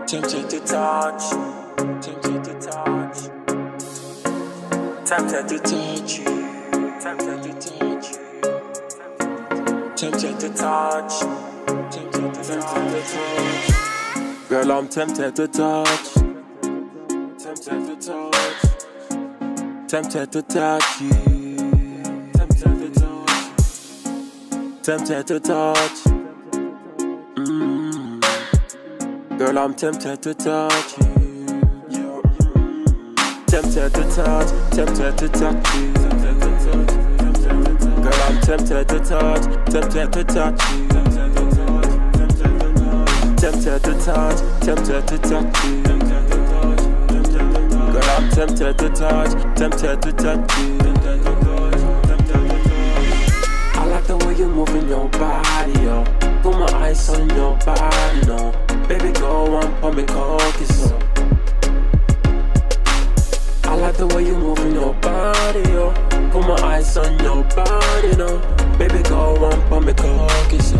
Tempted to touch, tempted to touch, tempted to touch you, tempted to touch you, tempted to touch, tempted to touch. Girl, I'm tempted to touch, tempted to touch, tempted to touch you, tempted to touch, tempted to touch. Girl, I'm tempted to touch you. Tempted to touch, tempted to touch you. Girl, I'm tempted to touch, tempted to touch you. Tempted to touch, tempted to touch you. Girl, I'm tempted to touch, tempted to touch you. I like the way you're moving your body, yo. Put my eyes on your body, no. Baby, go on, put me cocky, so. I like the way you moving your body, yo. Put my eyes on your body, no. Baby, go on, put me cocky, so.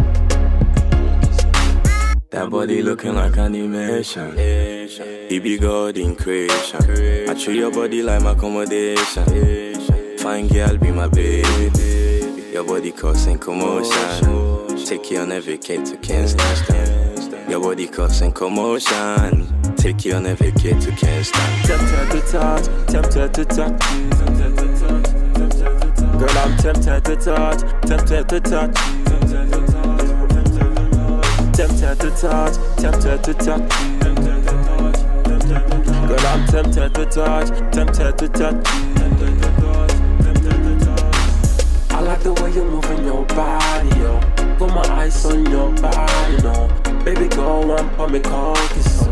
That body looking like animation. He be God in creation. I treat your body like my accommodation. Fine girl, be my baby. Your body causing commotion. Take you on a vacate to Kingston. Your body causing commotion. Take you on a vacate to Kingston. Tempted to touch, tempted to touch you. Girl, I'm tempted to touch, tempted to touch you. Tempted to touch, tempted to touch you. Girl, I'm tempted to touch, tempted to touch you. I like the way you're moving your body, yo. Put my eyes on your body, no. Baby, go on, put me cocky, so.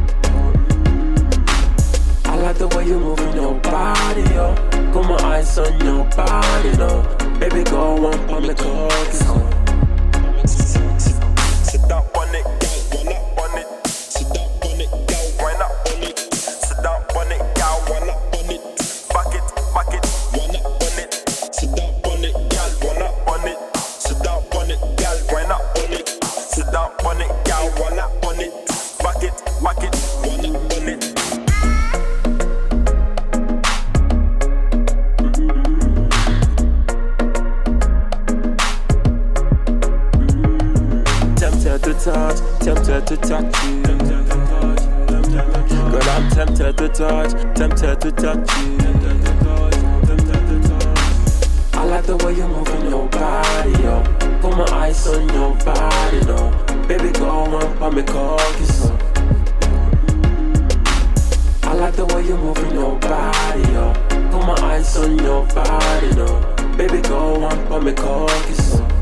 I like the way you're moving your body, yo. Put my eyes on your body, no. Baby, go on, put me cocky, so. Sit down on it, girl, run up on it. Sit down on it, girl, wind up on it. Sit down on it, girl, run up on it. Back it, run up on it. Sit down on it, girl, run up on it. Sit down on it, girl, wind up on it. Sit down on it, girl, run up on it. Back it, run up on it. Tempted to touch, tempted to touch you. Girl, I'm tempted to touch, tempted to touch you. I like the way you're moving your body, yo. Put my eyes on your body, no. Baby, go on, put me cocky, so. I like the way you're moving your body, yo. Put my eyes on your body, no. Baby, go on, put me cocky, so.